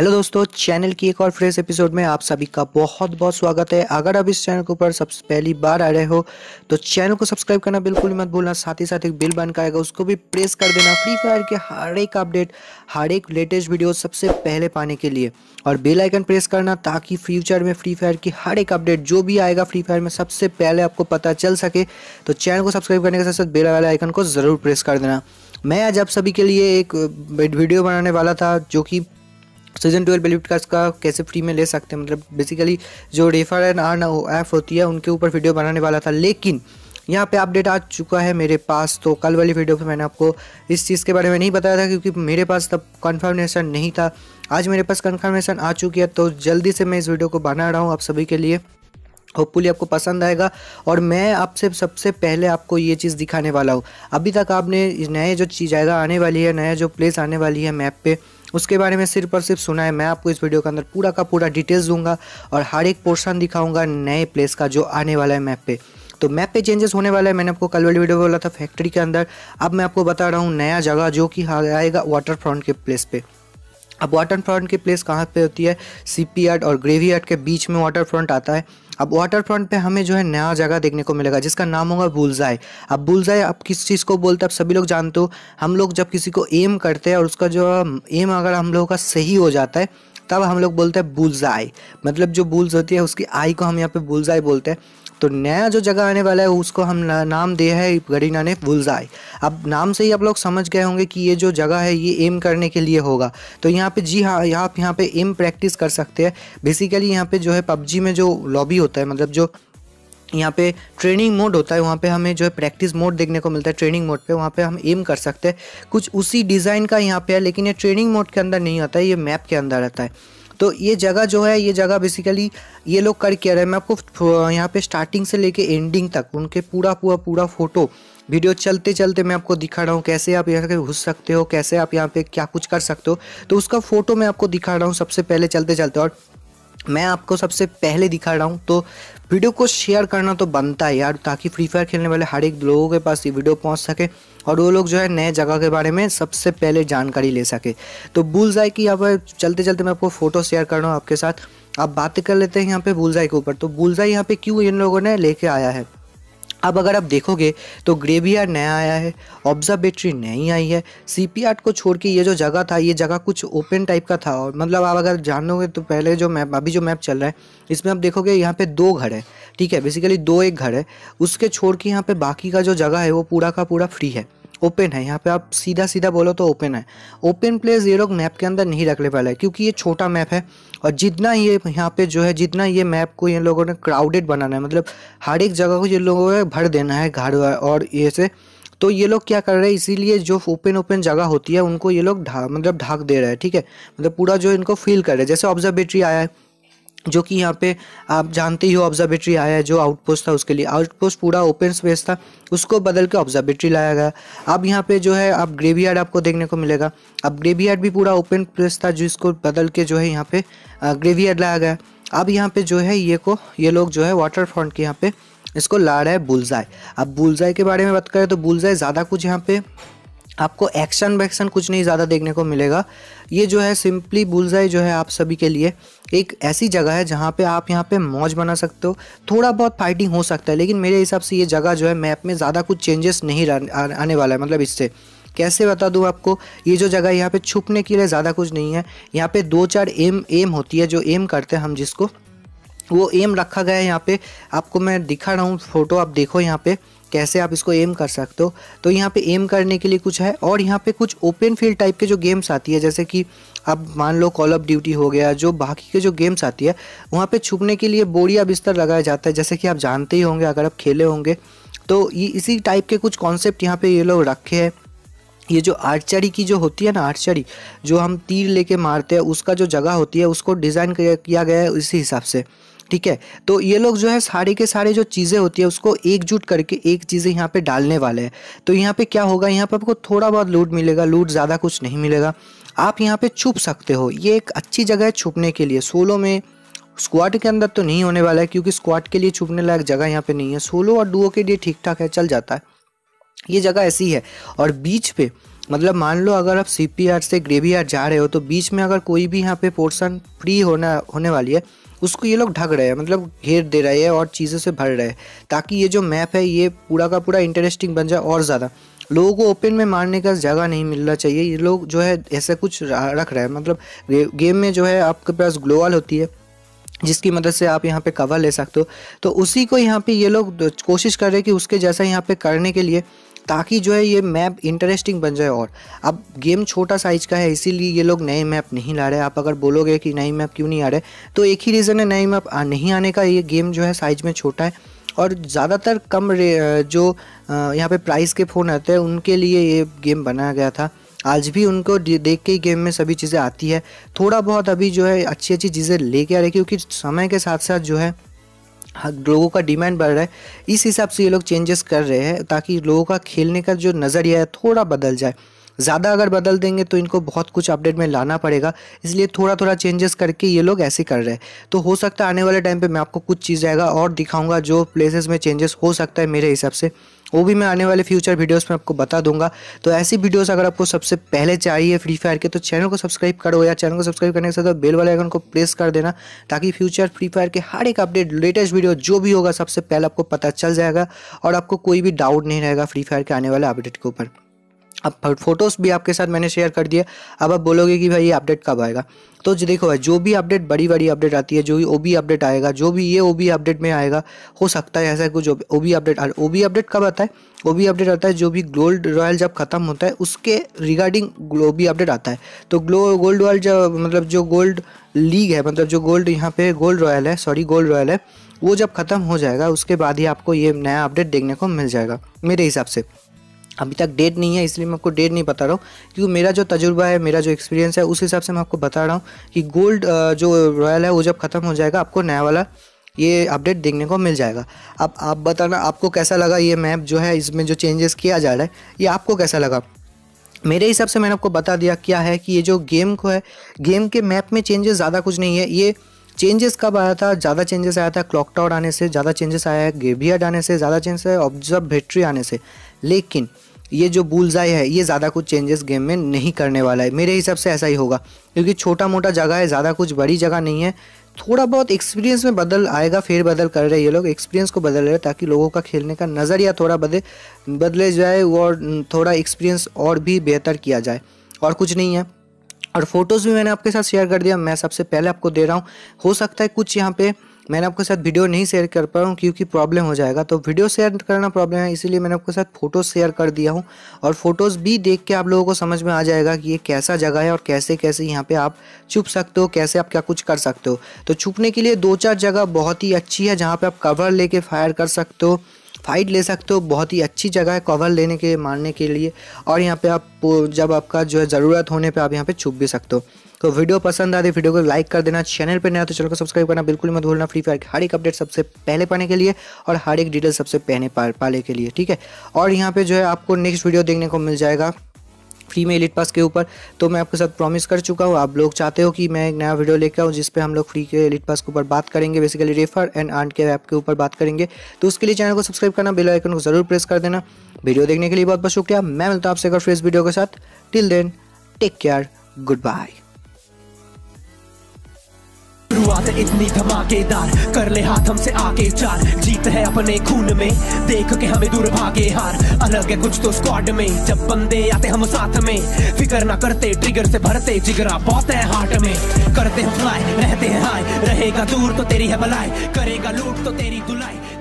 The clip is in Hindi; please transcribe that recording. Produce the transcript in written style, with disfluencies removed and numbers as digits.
हेलो दोस्तों, चैनल की एक और फ्रेश एपिसोड में आप सभी का बहुत बहुत स्वागत है। अगर आप इस चैनल के ऊपर सबसे पहली बार आ रहे हो तो चैनल को सब्सक्राइब करना बिल्कुल मत भूलना। साथ ही साथ एक बेल बन का आएगा, उसको भी प्रेस कर देना फ्री फायर के हर एक अपडेट, हर एक लेटेस्ट वीडियो सबसे पहले पाने के लिए। और बेल आइकन प्रेस करना ताकि फ्यूचर में फ्री फायर की हर एक अपडेट जो भी आएगा फ्री फायर में सबसे पहले आपको पता चल सके। तो चैनल को सब्सक्राइब करने के साथ साथ बेल वाले आइकन को ज़रूर प्रेस कर देना। मैं आज आप सभी के लिए एक वीडियो बनाने वाला था जो कि सीजन 12 बेलिफ्ट कार्ड्स का कैसे फ्री में ले सकते हैं, मतलब बेसिकली जो रेफर एंड अर्न ऐप होती है उनके ऊपर वीडियो बनाने वाला था। लेकिन यहाँ पे अपडेट आ चुका है मेरे पास। तो कल वाली वीडियो पे मैंने आपको इस चीज़ के बारे में नहीं बताया था क्योंकि मेरे पास तब कन्फर्मेशन नहीं था। आज मेरे पास कन्फर्मेशन आ चुकी है तो जल्दी से मैं इस वीडियो को बना रहा हूँ आप सभी के लिए। होपफुली आपको पसंद आएगा और मैं आपसे सबसे पहले आपको ये चीज़ दिखाने वाला हूँ। अभी तक आपने नए जो चीज़ जगह आने वाली है, नया जो प्लेस आने वाली है मैप पे, उसके बारे में सिर्फ और सिर्फ सुना है। मैं आपको इस वीडियो के अंदर पूरा का पूरा डिटेल्स दूंगा और हर एक पोर्शन दिखाऊंगा नए प्लेस का जो आने वाला है मैप पे। तो मैप पे चेंजेस होने वाला है। मैंने आपको कल वाली वीडियो में बोला था फैक्ट्री के अंदर, अब मैं आपको बता रहा हूँ नया जगह जो कि आएगा वाटर फ्रंट के प्लेस पे। अब वाटर फ्रंट की प्लेस कहाँ पे होती है? सीपी यार्ड और ग्रेवी यार्ड के बीच में वाटर फ्रंट आता है। अब वाटर फ्रंट पे हमें जो है नया जगह देखने को मिलेगा जिसका नाम होगा बुलजाई। अब बुलजाई आप किस चीज़ को बोलते हैं आप सभी लोग जानते हो। हम लोग जब किसी को एम करते हैं और उसका जो एम अगर हम लोगों का सही हो जाता है तब हम लोग बोलते हैं बुलजाई। मतलब जो बुल्स होती है उसकी आई को हम यहाँ पे बुलजाई बोलते हैं। तो नया जो जगह आने वाला है उसको हम नाम दिया है गरीना ने बुलजाई। अब नाम से ही आप लोग समझ गए होंगे कि ये जो जगह है ये एम करने के लिए होगा। तो यहाँ पे जी हाँ, आप यहाँ पे एम प्रैक्टिस कर सकते हैं। बेसिकली यहाँ पे जो है पबजी में जो लॉबी होता है, मतलब जो यहाँ पे ट्रेनिंग मोड होता है, वहाँ पे हमें जो है प्रैक्टिस मोड देखने को मिलता है। ट्रेनिंग मोड पे वहाँ पे हम एम कर सकते हैं। कुछ उसी डिज़ाइन का यहाँ पे है, लेकिन ये ट्रेनिंग मोड के अंदर नहीं आता है, ये मैप के अंदर आता है। तो ये जगह जो है, ये जगह बेसिकली ये लोग कर क्या रहे हैं, मैं आपको यहाँ पे स्टार्टिंग से लेके एंडिंग तक उनके पूरा फोटो वीडियो चलते चलते मैं आपको दिखा रहा हूँ कैसे आप यहाँ पे घुस सकते हो, कैसे आप यहाँ पे क्या कुछ कर सकते हो। तो उसका फ़ोटो मैं आपको दिखा रहा हूँ सबसे पहले चलते चलते, और मैं आपको सबसे पहले दिखा रहा हूँ। तो वीडियो को शेयर करना तो बनता है यार, ताकि फ्री फायर खेलने वाले हर एक लोगों के पास ये वीडियो पहुँच सके और वो लोग जो है नए जगह के बारे में सबसे पहले जानकारी ले सके। तो बुलजाई की यहाँ पर चलते चलते मैं आपको फ़ोटो शेयर कर रहा हूँ आपके साथ। आप बातें कर लेते हैं यहाँ पे बुलजाई के ऊपर। तो बुलजाई यहाँ पे क्यों इन लोगों ने लेके आया है, अब अगर आप देखोगे तो ग्रेवयार्ड नया आया है, ऑब्जर्वेटरी नई आई है। सीपी यार्ड को छोड़ के ये जो जगह था, ये जगह कुछ ओपन टाइप का था। और मतलब आप अगर जानोगे तो पहले जो मैप, अभी जो मैप चल रहा है इसमें आप देखोगे यहाँ पे 2 घर है, ठीक है, बेसिकली 2 एक घर है। उसके छोड़ के यहाँ पे बाकी का जो जगह है वो पूरा का पूरा फ्री है, ओपन है। यहाँ पे आप सीधा सीधा बोलो तो ओपन है। ओपन प्लेस ये लोग मैप के अंदर नहीं रखने वाला है क्योंकि ये छोटा मैप है। और जितना ये यहाँ पे जो है, जितना ये मैप को ये लोगों ने क्राउडेड बनाना है, मतलब हर एक जगह को ये लोगों को भर देना है घर और ये से, तो ये लोग क्या कर रहे हैं, इसीलिए जो ओपन जगह होती है उनको ये लोग ढाक दे रहे हैं, ठीक है। मतलब पूरा जो इनको फील कर रहे हैं। जैसे ऑब्जर्वेटरी आया है जो कि यहाँ पे आप जानते ही हो, ऑब्जर्वेटरी आया है जो आउटपोस्ट था उसके लिए। आउटपोस्ट पूरा ओपन स्पेस था, उसको बदल के ऑब्जर्वेटरी लाया गया। अब यहाँ पे जो है अब ग्रेवयार्ड आपको देखने को मिलेगा। अब ग्रेवयार्ड भी पूरा ओपन प्लेस था जिसको बदल के जो है यहाँ पे ग्रेवयार्ड लाया गया। अब यहाँ पे जो है ये लोग जो है वाटर फ्रंट के यहाँ पे इसको ला रहा है बुलजाई। अब बुलजाई के बारे में बात करें तो बुलजाई ज़्यादा कुछ यहाँ पे आपको एक्शन वैक्शन कुछ नहीं ज़्यादा देखने को मिलेगा। ये जो है सिंपली बुलजाई जो है आप सभी के लिए एक ऐसी जगह है जहाँ पे आप यहाँ पे मौज बना सकते हो। थोड़ा बहुत फाइटिंग हो सकता है, लेकिन मेरे हिसाब से ये जगह जो है मैप में ज़्यादा कुछ चेंजेस नहीं आने वाला है। मतलब इससे कैसे बता दूँ आपको, ये जो जगह यहाँ पे छुपने के लिए ज़्यादा कुछ नहीं है। यहाँ पे 2-4 एम होती है, जो एम करते हैं हम जिसको, वो एम रखा गया है यहाँ पे। आपको मैं दिखा रहा हूँ फोटो, आप देखो यहाँ पे कैसे आप इसको एम कर सकते हो। तो यहाँ पे एम करने के लिए कुछ है, और यहाँ पे कुछ ओपन फील्ड टाइप के जो गेम्स आती है, जैसे कि अब मान लो कॉल ऑफ ड्यूटी हो गया, जो बाकी के जो गेम्स आती है वहाँ पे छुपने के लिए बोरिया बिस्तर लगाया जाता है, जैसे कि आप जानते ही होंगे अगर आप खेले होंगे। तो ये इसी टाइप के कुछ कॉन्सेप्ट यहाँ पे ये लोग रखे हैं। ये जो आर्चरी की जो होती है ना, आर्चरी जो हम तीर लेके मारते हैं, उसका जो जगह होती है उसको डिज़ाइन किया गया है इसी हिसाब से, ठीक है। तो ये लोग जो है सारे के सारे जो चीज़ें होती है उसको एकजुट करके एक चीज़ें यहाँ पे डालने वाले हैं। तो यहाँ पे क्या होगा, यहाँ पे आपको थोड़ा बहुत लूट मिलेगा, लूट ज़्यादा कुछ नहीं मिलेगा। आप यहाँ पे छुप सकते हो, ये एक अच्छी जगह है छुपने के लिए। सोलो में, स्क्वाड के अंदर तो नहीं होने वाला है क्योंकि स्क्वाड के लिए छुपने लायक जगह यहाँ पे नहीं है। सोलो और डुओ के लिए ठीक ठाक है, चल जाता है। ये जगह ऐसी है। और बीच पे मतलब मान लो अगर आप CPR से ग्रेवयार्ड जा रहे हो तो बीच में अगर कोई भी यहाँ पे पोर्शन फ्री होने वाली है, उसको ये लोग ढक रहे हैं, मतलब घेर दे रहे हैं और चीज़ों से भर रहे हैं, ताकि ये जो मैप है ये पूरा का पूरा इंटरेस्टिंग बन जाए और ज़्यादा। लोगों को ओपन में मारने का जगह नहीं मिलना चाहिए, ये लोग जो है ऐसा कुछ रख रहे हैं। मतलब गेम में जो है आपके पास ग्लोवाल होती है जिसकी मदद से आप यहाँ पे कवर ले सकते हो, तो उसी को यहाँ पे ये लोग कोशिश कर रहे हैं कि उसके जैसा यहाँ पे करने के लिए, ताकि जो है ये मैप इंटरेस्टिंग बन जाए। और अब गेम छोटा साइज का है इसीलिए ये लोग नए मैप नहीं ला रहे। आप अगर बोलोगे कि नई मैप क्यों नहीं आ रहे, तो एक ही रीज़न है नई मैप नहीं आने का, ये गेम जो है साइज में छोटा है और ज़्यादातर कम जो यहाँ पे प्राइस के फ़ोन आते हैं उनके लिए ये गेम बनाया गया था। आज भी उनको देख के ही गेम में सभी चीज़ें आती है। थोड़ा बहुत अभी जो है अच्छी अच्छी चीज़ें लेके आ रहे, क्योंकि समय के साथ साथ जो है लोगों का डिमांड बढ़ रहा है, इस हिसाब से ये लोग चेंजेस कर रहे हैं ताकि लोगों का खेलने का जो नज़रिया है थोड़ा बदल जाए। ज़्यादा अगर बदल देंगे तो इनको बहुत कुछ अपडेट में लाना पड़ेगा, इसलिए थोड़ा थोड़ा चेंजेस करके ये लोग ऐसे कर रहे हैं। तो हो सकता है आने वाले टाइम पे मैं आपको कुछ चीज़ आएगा और दिखाऊंगा जो प्लेसेस में चेंजेस हो सकता है मेरे हिसाब से, वो भी मैं आने वाले फ्यूचर वीडियोस में आपको बता दूंगा। तो ऐसी वीडियोस अगर आपको सबसे पहले चाहिए फ्री फायर के, तो चैनल को सब्सक्राइब करो, या चैनल को सब्सक्राइब करने के साथ बेल वाले आइकन को प्रेस कर देना, ताकि फ्यूचर फ्री फायर के हर एक अपडेट, लेटेस्ट वीडियो जो भी होगा सबसे पहले आपको पता चल जाएगा और आपको कोई भी डाउट नहीं रहेगा फ्री फायर के आने वाले अपडेट के ऊपर। अब फोटोज़ भी आपके साथ मैंने शेयर कर दिया। अब आप बोलोगे कि भाई ये अपडेट कब आएगा, तो देखो भाई जो भी अपडेट बड़ी अपडेट आती है, जो भी OB अपडेट आएगा, जो भी ये OB अपडेट में आएगा, हो सकता है ऐसा कुछ OB अपडेट कब आता है, OB अपडेट आता है जो भी गोल्ड रॉयल जब ख़त्म होता है उसके रिगार्डिंग OB अपडेट आता है। तो गोल्ड रॉयल जब मतलब जो गोल्ड लीग है, मतलब जो गोल्ड यहाँ पे गोल्ड रॉयल है, वो जब ख़त्म हो जाएगा उसके बाद ही आपको ये नया अपडेट देखने को मिल जाएगा मेरे हिसाब से। अभी तक डेट नहीं है इसलिए मैं आपको डेट नहीं बता रहा हूँ, क्योंकि मेरा जो तजुर्बा है, मेरा जो एक्सपीरियंस है, उस हिसाब से मैं आपको बता रहा हूँ कि गोल्ड जो रॉयल है वो जब ख़त्म हो जाएगा आपको नया वाला ये अपडेट देखने को मिल जाएगा। अब आप बताना आपको कैसा लगा ये मैप जो है, इसमें जो चेंजेस किया जा रहा है ये आपको कैसा लगा। मेरे हिसाब से मैंने आपको बता दिया क्या है कि ये जो गेम को है, गेम के मैप में चेंजेस ज़्यादा कुछ नहीं है। ये चेंजेस कब आया था, ज़्यादा चेंजेस आया था क्लॉक टावर आने से, ज़्यादा चेंजेस आया है ग्रेवयार्ड आने से, ज़्यादा चेंजेस है ऑब्जर्वेटरी आने से। लेकिन ये जो बुलजाई है ये ज़्यादा कुछ चेंजेस गेम में नहीं करने वाला है, मेरे हिसाब से ऐसा ही होगा, क्योंकि छोटा मोटा जगह है, ज़्यादा कुछ बड़ी जगह नहीं है। थोड़ा बहुत एक्सपीरियंस में बदल आएगा, फेर बदल कर रहे हैं ये लोग, एक्सपीरियंस को बदल रहे हैं ताकि लोगों का खेलने का नज़रिया थोड़ा बदले जाए और थोड़ा एक्सपीरियंस और भी बेहतर किया जाए, और कुछ नहीं है। और फोटोज़ भी मैंने आपके साथ शेयर कर दिया, मैं सबसे पहले आपको दे रहा हूँ। हो सकता है कुछ यहाँ पे मैंने आपके साथ वीडियो नहीं शेयर कर पा रहा हूँ क्योंकि प्रॉब्लम हो जाएगा, तो वीडियो शेयर करना प्रॉब्लम है, इसीलिए मैंने आपके साथ फ़ोटोज़ शेयर कर दिया हूँ। और फोटोज़ भी देख के आप लोगों को समझ में आ जाएगा कि ये कैसा जगह है और कैसे कैसे यहाँ पे आप छुप सकते हो, कैसे आप क्या कुछ कर सकते हो। तो छुपने के लिए 2-4 जगह बहुत ही अच्छी है जहाँ पर आप कवर लेके फायर कर सकते हो, फाइट ले सकते हो। बहुत ही अच्छी जगह है कवर लेने के, मारने के लिए। और यहाँ पे आप जब आपका जो है ज़रूरत होने पे आप यहाँ पे छुप भी सकते हो। तो वीडियो पसंद आती वीडियो को लाइक कर देना, चैनल पे नया तो चैनल को सब्सक्राइब करना बिल्कुल मत भूलना, फ्री फायर की हर एक अपडेट सबसे पहले पाने के लिए और हर एक डिटेल सबसे पहले पाने के लिए, ठीक है। और यहाँ पे जो है आपको नेक्स्ट वीडियो देखने को मिल जाएगा फ्री में एलिट पास के ऊपर। तो मैं आपके साथ प्रॉमिस कर चुका हूँ, आप लोग चाहते हो कि मैं एक नया वीडियो लेकर आऊँ जिस पे हम लोग फ्री के एलिट पास के ऊपर बात करेंगे, बेसिकली रेफर एंड अर्न के ऐप के ऊपर बात करेंगे। तो उसके लिए चैनल को सब्सक्राइब करना, बेल आइकन को जरूर प्रेस कर देना। वीडियो देखने के लिए बहुत बहुत शुक्रिया। मैं मिलता हूँ आपसे एक और फ्रेश वीडियो के साथ। Till then take care, good bye. शुरुआत इतनी धमाकेदार, कर ले हाथ हमसे आगे चार, जीत है अपने खून में, देख के हमें दूर भागे हार। अलग है कुछ तो स्क्वाड में, जब बंदे आते हम साथ में, फिक्र ना करते ट्रिगर से भरते जिगरा बहुत है हार्ट में। करते हम फ्लाई, रहते हैं हाई, रहेगा दूर तो तेरी है भलाई, करेगा लूट तो तेरी धुलाई।